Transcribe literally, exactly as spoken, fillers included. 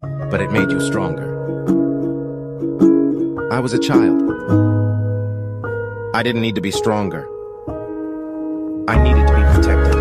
but it made you stronger. I was a child. I didn't need to be stronger. I needed to be protected.